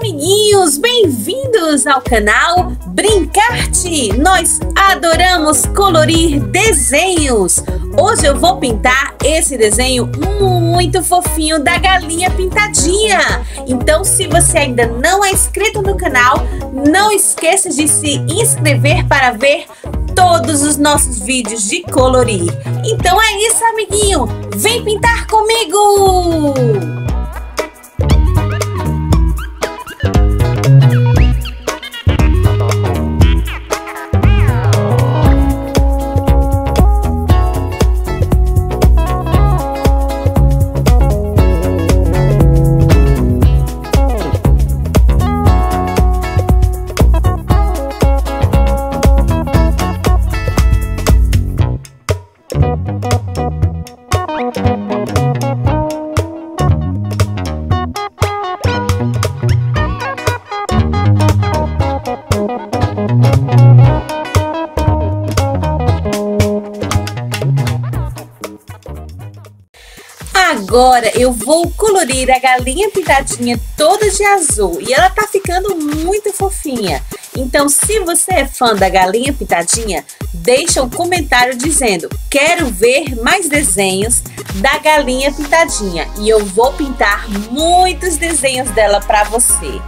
amiguinhos, bem-vindos ao canal Brincarte! Nós adoramos colorir desenhos! Hoje eu vou pintar esse desenho muito fofinho da galinha pintadinha! Então, se você ainda não é inscrito no canal, não esqueça de se inscrever para ver todos os nossos vídeos de colorir. Então é isso, amiguinho! Vem pintar comigo! Agora eu vou colorir a galinha pintadinha toda de azul e ela tá ficando muito fofinha. Então, se você é fã da galinha pintadinha, deixa um comentário dizendo: quero ver mais desenhos da galinha pintadinha, e eu vou pintar muitos desenhos dela para você.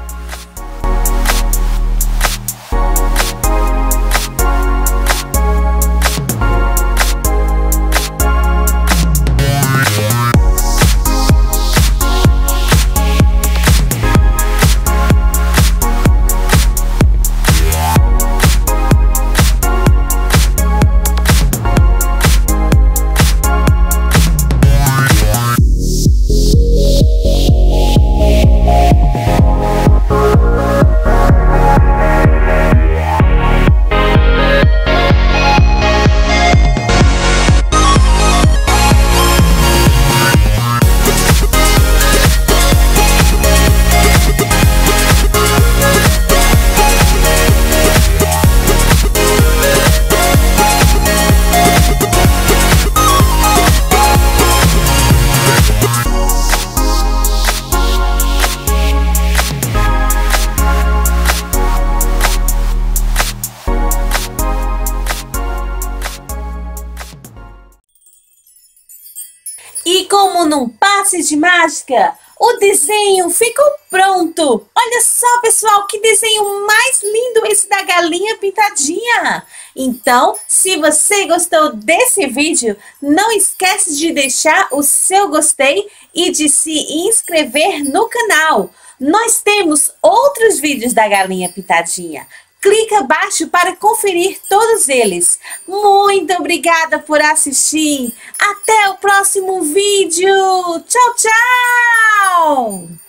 E como num passe de mágica, o desenho ficou pronto! Olha só, pessoal, que desenho mais lindo esse da galinha pintadinha! Então, se você gostou desse vídeo, não esquece de deixar o seu gostei e de se inscrever no canal. Nós temos outros vídeos da galinha pintadinha. Clica abaixo para conferir todos eles. Muito obrigada por assistir. Até o próximo vídeo. Tchau, tchau!